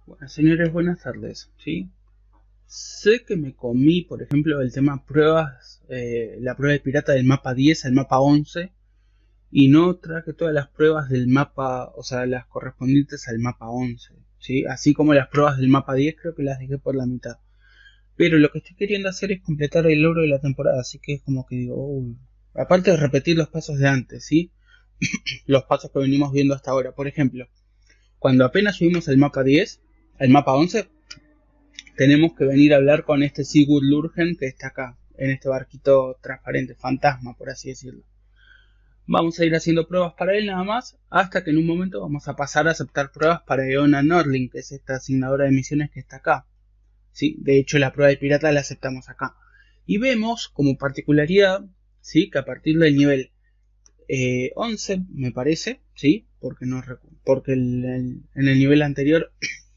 Bueno, señores, buenas tardes, ¿sí? Sé que me comí, por ejemplo, el tema pruebas, la prueba de pirata del mapa 10 al mapa 11 y no traje todas las pruebas del mapa, o sea, las correspondientes al mapa 11, ¿sí? Así como las pruebas del mapa 10 creo que las dejé por la mitad. Pero lo que estoy queriendo hacer es completar el logro de la temporada, así que es como que digo, uy. Aparte de repetir los pasos de antes, ¿sí? Los pasos que venimos viendo hasta ahora. Por ejemplo, cuando apenas subimos el mapa 10, al mapa 11, tenemos que venir a hablar con este Sigurd Lurgen que está acá, en este barquito transparente, fantasma, por así decirlo. Vamos a ir haciendo pruebas para él nada más, hasta que en un momento vamos a pasar a aceptar pruebas para Eona Norling, que es esta asignadora de misiones que está acá. ¿Sí? De hecho, la prueba de pirata la aceptamos acá. Y vemos como particularidad, ¿sí? Que a partir del nivel 11, me parece, ¿sí? Porque en el nivel anterior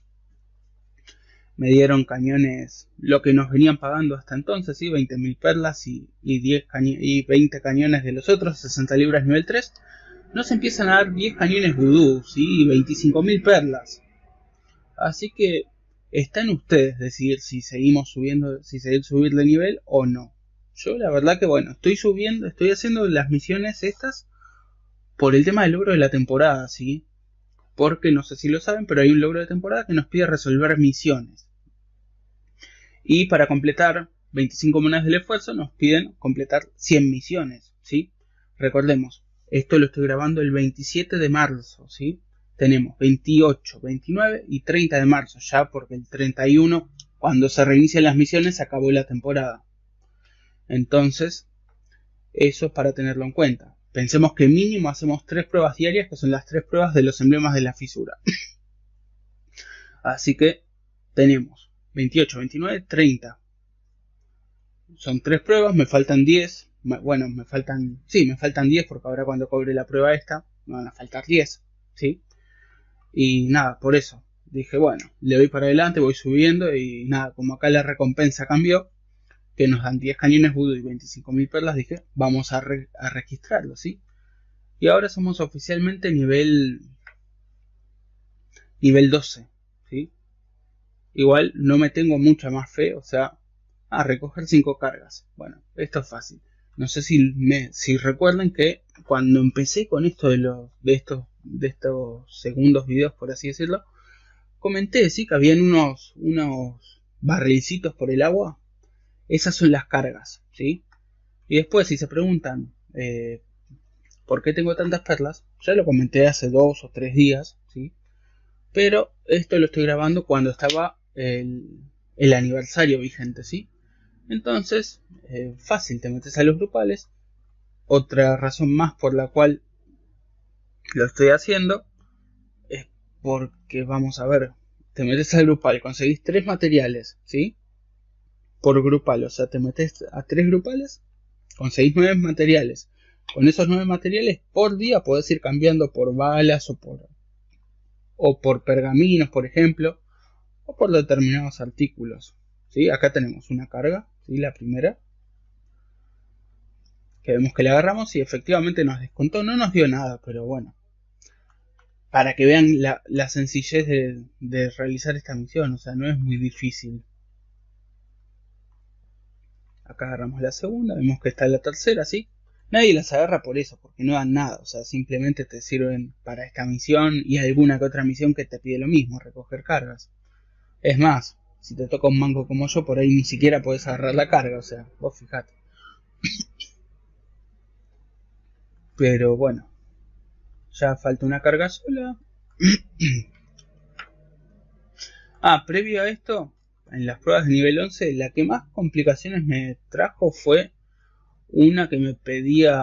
me dieron cañones, lo que nos venían pagando hasta entonces, ¿sí? 20.000 perlas y 20 cañones de los otros, 60 libras nivel 3. Nos empiezan a dar 10 cañones vudú, ¿sí? Y 25.000 perlas. Así que está en ustedes decidir si seguimos subiendo, si seguir subir de nivel o no. Yo la verdad que bueno, estoy haciendo las misiones estas por el tema del logro de la temporada, ¿sí? Porque no sé si lo saben, pero hay un logro de temporada que nos pide resolver misiones. Y para completar 25 monedas del esfuerzo nos piden completar 100 misiones, ¿sí? Recordemos, esto lo estoy grabando el 27 de marzo, ¿sí? Tenemos 28, 29 y 30 de marzo ya, porque el 31, cuando se reinician las misiones, se acabó la temporada. Entonces, eso es para tenerlo en cuenta. Pensemos que mínimo hacemos 3 pruebas diarias, que son las 3 pruebas de los emblemas de la fisura. Así que tenemos 28, 29, 30. Son 3 pruebas, me faltan 10. Bueno, me faltan 10 porque ahora cuando cobre la prueba esta me van a faltar 10, ¿sí? Y nada, por eso dije, bueno, le doy para adelante, voy subiendo y nada, como acá la recompensa cambió, que nos dan 10 cañones vudú y 25.000 perlas, dije, vamos a registrarlo, ¿sí? Y ahora somos oficialmente nivel 12, ¿sí? Igual no me tengo mucha más fe, o sea, a recoger 5 cargas. Bueno, esto es fácil. No sé si recuerdan que cuando empecé con esto de estos segundos videos, por así decirlo, comenté, sí, que habían unos barrilcitos por el agua. Esas son las cargas, ¿sí? Y después, si se preguntan por qué tengo tantas perlas, ya lo comenté hace 2 o 3 días, ¿sí? Pero esto lo estoy grabando cuando estaba el aniversario vigente, ¿sí? Entonces, fácil, te metes a los grupales. Otra razón más por la cual lo estoy haciendo es porque, vamos a ver, te metes al grupal, conseguís 3 materiales, ¿sí? Por grupal, o sea, te metes a 3 grupales, conseguís 9 materiales. Con esos 9 materiales por día podés ir cambiando por balas o por pergaminos, por ejemplo, o por determinados artículos, ¿sí? Acá tenemos una carga, ¿sí? La primera, que vemos que la agarramos y efectivamente nos descontó, no nos dio nada, pero bueno, para que vean la sencillez de realizar esta misión, o sea, no es muy difícil. Acá agarramos la segunda, vemos que está la tercera, ¿sí? Nadie las agarra por eso, porque no dan nada, o sea, simplemente te sirven para esta misión y alguna que otra misión que te pide lo mismo, recoger cargas. Es más, si te toca un mango como yo, por ahí ni siquiera podés agarrar la carga, o sea, vos fijate. Pero bueno, ya falta una carga sola. Previo a esto, en las pruebas de nivel 11, la que más complicaciones me trajo fue una que me pedía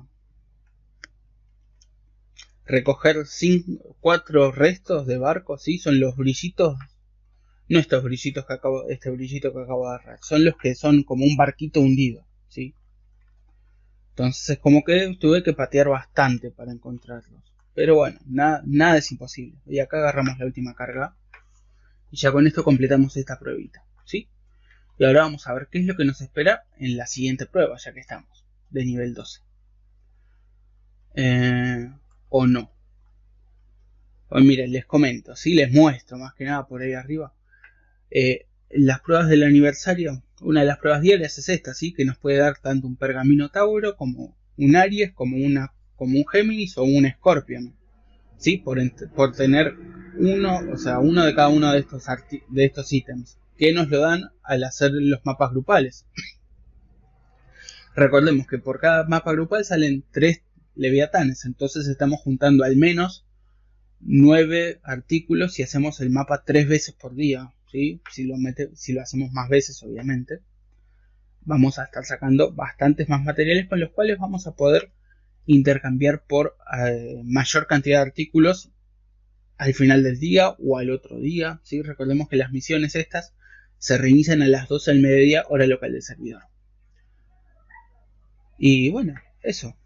recoger 4 restos de barco, ¿sí? Son los brillitos, no estos brillitos este brillito que acabo de agarrar, son los que son como un barquito hundido, ¿sí? Entonces es como que tuve que patear bastante para encontrarlos. Pero bueno, nada es imposible. Y acá agarramos la última carga. Y ya con esto completamos esta pruebita, ¿sí? Y ahora vamos a ver qué es lo que nos espera en la siguiente prueba, ya que estamos, de nivel 12. O no. Pues miren, les comento, ¿sí? Les muestro más que nada por ahí arriba. Las pruebas del aniversario, una de las pruebas diarias es esta, ¿sí? Que nos puede dar tanto un pergamino Tauro como un Aries, como un Géminis o un Escorpión, ¿sí? Por tener uno, o sea, uno de cada uno de estos ítems, que nos lo dan al hacer los mapas grupales. Recordemos que por cada mapa grupal salen 3 leviatanes, entonces estamos juntando al menos 9 artículos y hacemos el mapa 3 veces por día, ¿sí? Si lo hacemos más veces, obviamente, vamos a estar sacando bastantes más materiales con los cuales vamos a poder intercambiar por mayor cantidad de artículos al final del día o al otro día, ¿sí? Recordemos que las misiones estas se reinician a las 12 del mediodía, hora local del servidor. Y bueno, eso.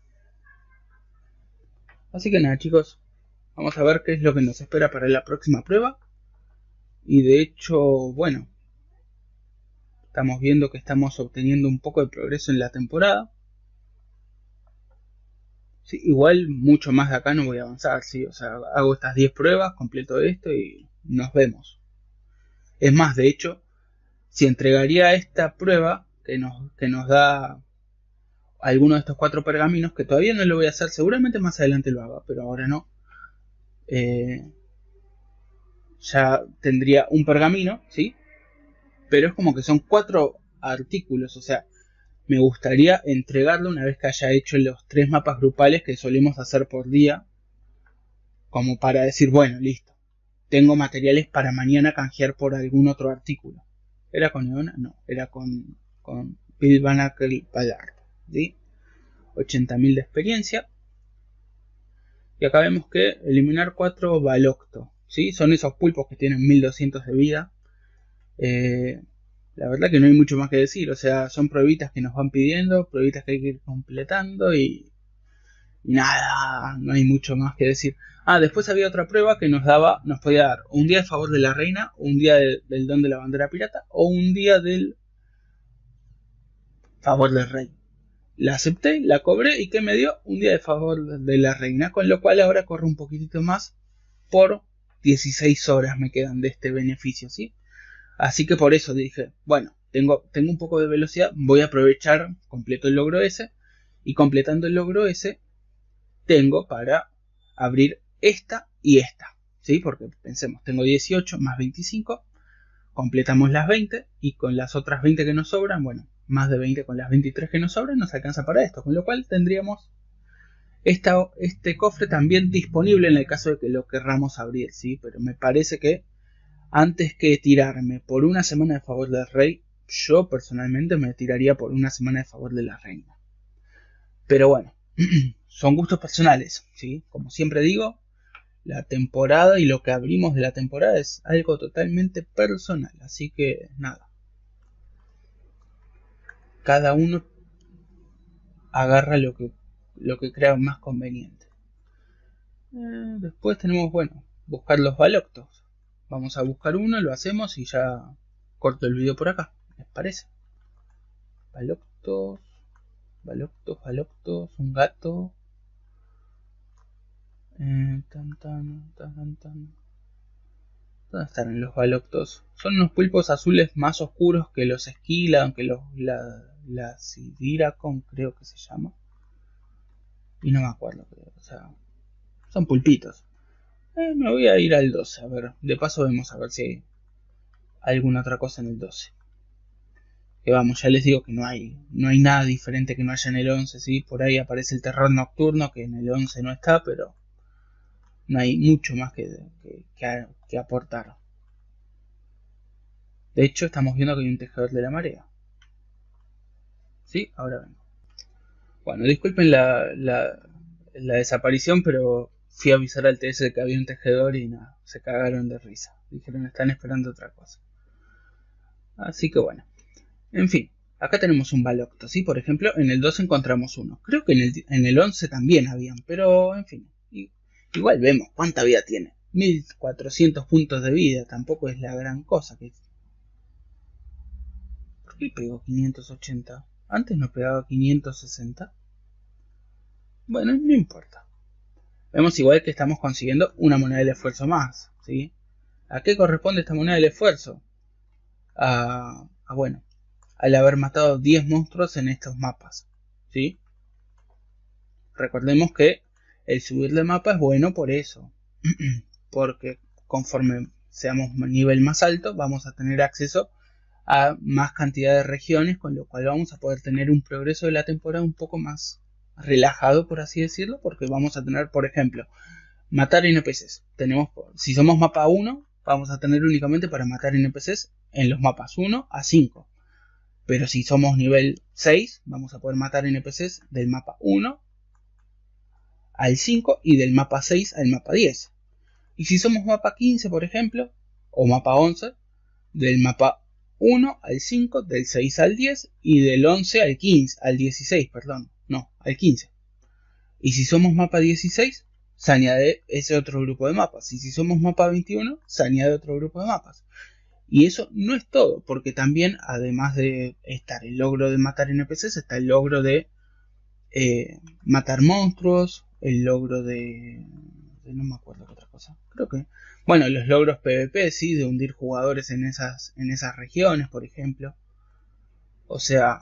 Así que nada, chicos, vamos a ver qué es lo que nos espera para la próxima prueba. Y de hecho, bueno, estamos viendo que estamos obteniendo un poco de progreso en la temporada. Sí, igual mucho más de acá no voy a avanzar, ¿sí? O sea, hago estas 10 pruebas, completo esto y nos vemos. Es más, de hecho, si entregaría esta prueba que nos da alguno de estos 4 pergaminos, que todavía no lo voy a hacer, seguramente más adelante lo haga, pero ahora no. Ya tendría un pergamino, ¿sí? Pero es como que son 4 artículos, o sea, me gustaría entregarlo una vez que haya hecho los 3 mapas grupales que solemos hacer por día, como para decir, bueno, listo, tengo materiales para mañana canjear por algún otro artículo. ¿Era con Eona? No, era con Bill Banacle Ballard, ¿sí? 80.000 de experiencia. Y acá vemos que eliminar 4 Balocto, ¿sí? Son esos pulpos que tienen 1200 de vida. La verdad que no hay mucho más que decir, o sea, son pruebitas que nos van pidiendo, pruebitas que hay que ir completando y nada, no hay mucho más que decir. Después había otra prueba que nos podía dar un día a favor de la reina, un día del don de la bandera pirata o un día del favor del rey. La acepté, la cobré y ¿qué me dio? Un día de favor de la reina, con lo cual ahora corre un poquitito más por 16 horas me quedan de este beneficio, ¿sí? Así que por eso dije, bueno, tengo un poco de velocidad, voy a aprovechar, completo el logro ese y completando el logro ese tengo para abrir esta y esta, ¿sí? Porque pensemos, tengo 18 más 25, completamos las 20 y con las otras 20 que nos sobran, bueno, más de 20 con las 23 que nos sobran nos alcanza para esto, con lo cual tendríamos este cofre también disponible en el caso de que lo querramos abrir, ¿sí? Pero me parece que antes que tirarme por una semana de favor del rey, yo personalmente me tiraría por una semana de favor de la reina. Pero bueno, son gustos personales, ¿sí? Como siempre digo, la temporada y lo que abrimos de la temporada es algo totalmente personal. Así que nada. Cada uno agarra lo que crea más conveniente. Después tenemos, bueno, buscar los baloctos. Vamos a buscar uno, lo hacemos y ya corto el video por acá. ¿Les parece? Baloctos, un gato. ¿Dónde están los baloctos? Son unos pulpos azules más oscuros que los esquila, aunque la Sidiracon creo que se llama. Y no me acuerdo, o sea, son pulpitos. Me voy a ir al 12, a ver, de paso vemos a ver si hay alguna otra cosa en el 12. Que vamos, ya les digo que no hay nada diferente que no haya en el 11, ¿sí? Por ahí aparece el terror nocturno, que en el 11 no está, pero no hay mucho más que aportar. De hecho, estamos viendo que hay un tejedor de la marea. ¿Sí? Ahora vengo. Bueno, disculpen la desaparición, pero fui a avisar al TS de que había un tejedor y nada, se cagaron de risa. Dijeron, están esperando otra cosa. Así que bueno. En fin, acá tenemos un Balocto, ¿sí? Por ejemplo, en el 12 encontramos uno. Creo que en el 11 también habían, pero en fin. Igual vemos cuánta vida tiene. 1400 puntos de vida, tampoco es la gran cosa. ¿Por qué pegó 580? Antes no pegaba 560. Bueno, no importa. vemos igual que estamos consiguiendo una moneda del esfuerzo más, ¿sí? ¿A qué corresponde esta moneda del esfuerzo? Bueno, al haber matado 10 monstruos en estos mapas, ¿sí? Recordemos que el subir de mapa es bueno por eso, porque conforme seamos nivel más alto vamos a tener acceso a más cantidad de regiones, con lo cual vamos a poder tener un progreso de la temporada un poco más relajado, por así decirlo, porque vamos a tener, por ejemplo, matar NPCs. Si somos mapa 1, vamos a tener únicamente para matar NPCs en los mapas 1 a 5. Pero si somos nivel 6, vamos a poder matar NPCs del mapa 1 al 5 y del mapa 6 al mapa 10. Y si somos mapa 15, por ejemplo, o mapa 11, del mapa 1 al 5, del 6 al 10 y del 11 al 15, al 16, perdón, no, al 15. Y si somos mapa 16, se añade ese otro grupo de mapas. Y si somos mapa 21, se añade otro grupo de mapas. Y eso no es todo, porque también, además de estar el logro de matar NPCs, está el logro de matar monstruos, el logro de no me acuerdo qué otra cosa. Creo que, bueno, los logros PvP, sí, de hundir jugadores en esas regiones, por ejemplo. O sea,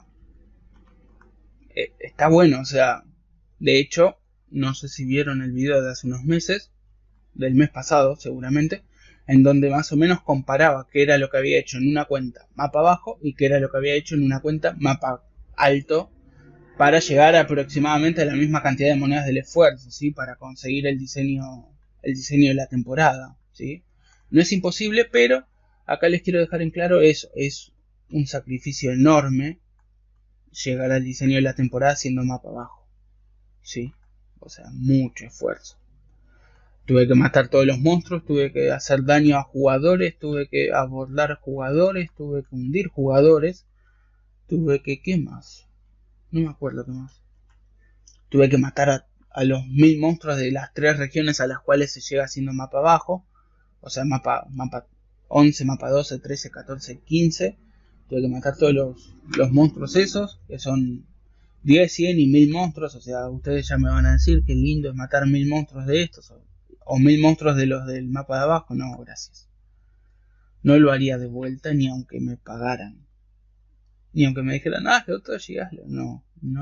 está bueno, o sea, de hecho, no sé si vieron el video de hace unos meses, del mes pasado seguramente, en donde más o menos comparaba qué era lo que había hecho en una cuenta mapa bajo y qué era lo que había hecho en una cuenta mapa alto, para llegar aproximadamente a la misma cantidad de monedas del esfuerzo, ¿sí? Para conseguir el diseño de la temporada, ¿sí? No es imposible, pero acá les quiero dejar en claro eso, es un sacrificio enorme llegar al diseño de la temporada siendo mapa bajo, ¿sí? O sea, mucho esfuerzo. Tuve que matar todos los monstruos, tuve que hacer daño a jugadores, tuve que abordar jugadores, tuve que hundir jugadores, tuve que... ¿qué más? No me acuerdo qué más. Tuve que matar a los 1000 monstruos de las 3 regiones a las cuales se llega haciendo mapa bajo. O sea, mapa 11, mapa 12, 13, 14, 15. Tuve que matar todos los monstruos esos, que son 10, 100 y 1000 monstruos. O sea, ustedes ya me van a decir que lindo es matar 1000 monstruos de estos. O 1000 monstruos de los del mapa de abajo. No, gracias. No lo haría de vuelta ni aunque me pagaran. Ni aunque me dijeran, lo otro llegáslo. No.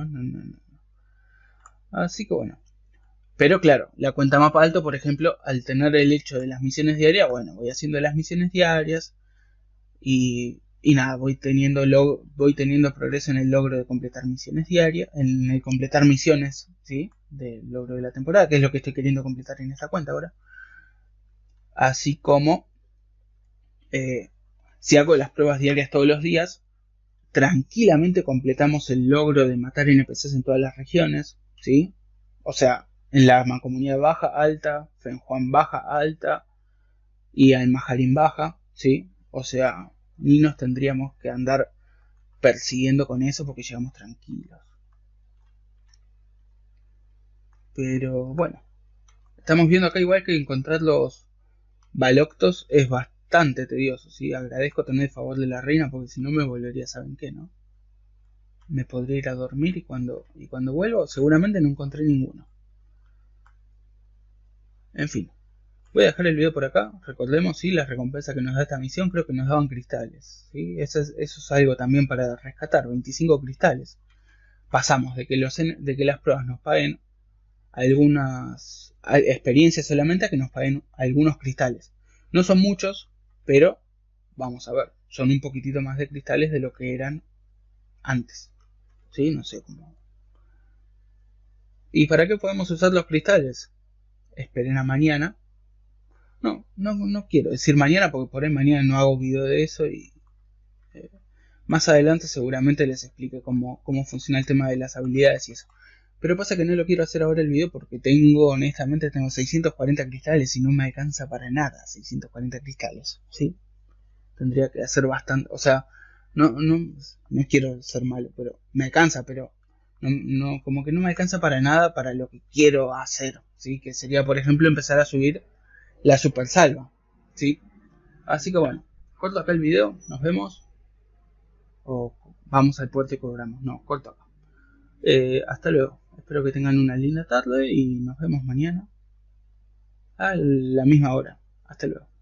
Así que bueno. Pero claro, la cuenta mapa alto, por ejemplo, al tener el hecho de las misiones diarias, bueno, voy haciendo las misiones diarias y nada, voy teniendo progreso en el logro de completar misiones diarias, en el completar misiones, ¿sí? Del logro de la temporada, que es lo que estoy queriendo completar en esta cuenta ahora. Así como si hago las pruebas diarias todos los días, tranquilamente completamos el logro de matar NPCs en todas las regiones, ¿sí? O sea, en la mancomunidad baja, alta, Fenjuan baja, alta y Almajarín baja, ¿sí? O sea, ni nos tendríamos que andar persiguiendo con eso porque llegamos tranquilos. Pero bueno, estamos viendo acá igual que encontrar los Baloctos es bastante tedioso, ¿sí? Agradezco tener el favor de la reina porque si no me volvería, ¿saben qué, no? Me podría ir a dormir y cuando vuelvo seguramente no encontré ninguno. En fin, voy a dejar el video por acá. Recordemos, ¿sí? La recompensa que nos da esta misión, creo que nos daban cristales, ¿sí? Eso es algo también para rescatar, 25 cristales. Pasamos de que las pruebas nos paguen algunas experiencias solamente a que nos paguen algunos cristales. No son muchos, pero vamos a ver, son un poquitito más de cristales de lo que eran antes, ¿sí? No sé cómo. ¿Y para qué podemos usar los cristales? Esperen a mañana. No quiero decir mañana porque por ahí mañana no hago video de eso y más adelante seguramente les explique cómo funciona el tema de las habilidades y eso. Pero pasa que no lo quiero hacer ahora el video porque honestamente tengo 640 cristales y no me alcanza para nada 640 cristales, ¿sí? Tendría que hacer bastante, o sea, no quiero ser malo, pero me alcanza, pero no como que no me alcanza para nada para lo que quiero hacer, ¿sí? Que sería, por ejemplo, empezar a subir la super salva, ¿sí? Así que bueno, corto acá el video, nos vemos. O vamos al puerto y cobramos. No, corto acá. Hasta luego. Espero que tengan una linda tarde y nos vemos mañana. a la misma hora. Hasta luego.